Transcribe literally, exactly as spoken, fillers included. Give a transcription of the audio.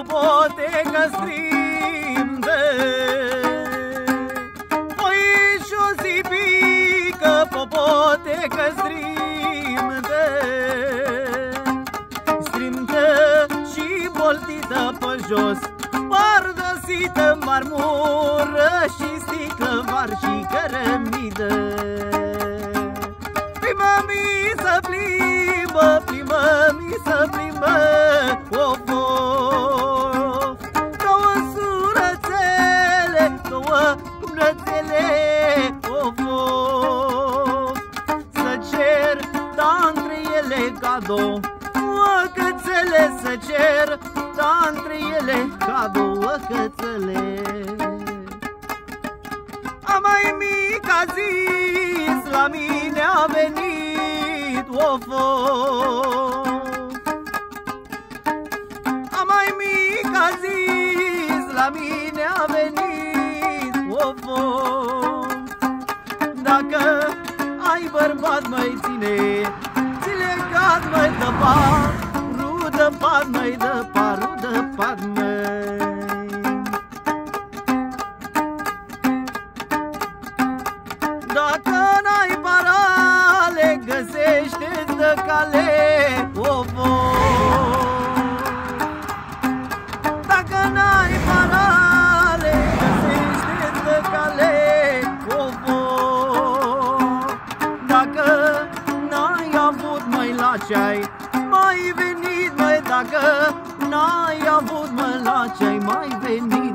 popote strimbe. Poi și-o zipică popote strimbe, strimbe și boltită pe jos, pardosită marmură și sticlă mari și cărămidă. Plimbă-mi să plimbă, plimbă-mi să plimbă, of, of. Două surățele, două cumnățele, of, of. Să cer, da între ele cadou, o cățele să cer, da între ele cadou, o cățele. A mai mica zis, la mine a venit, of, of. A mai mica zis, la mine a venit, of, of. Dacă ai bărbat, măi, ține, ți legat, măi, de par, rudă pat, măi, de par, rudă pat, măi. Dacă n-ai parale, găsește-ți de cale, of, of. Dacă n-ai parale, găsește-ți de cale, of, of. Dacă n-ai avut, măi, la ce-ai mai venit, măi, dacă n-ai avut, măi, la ce-ai mai venit.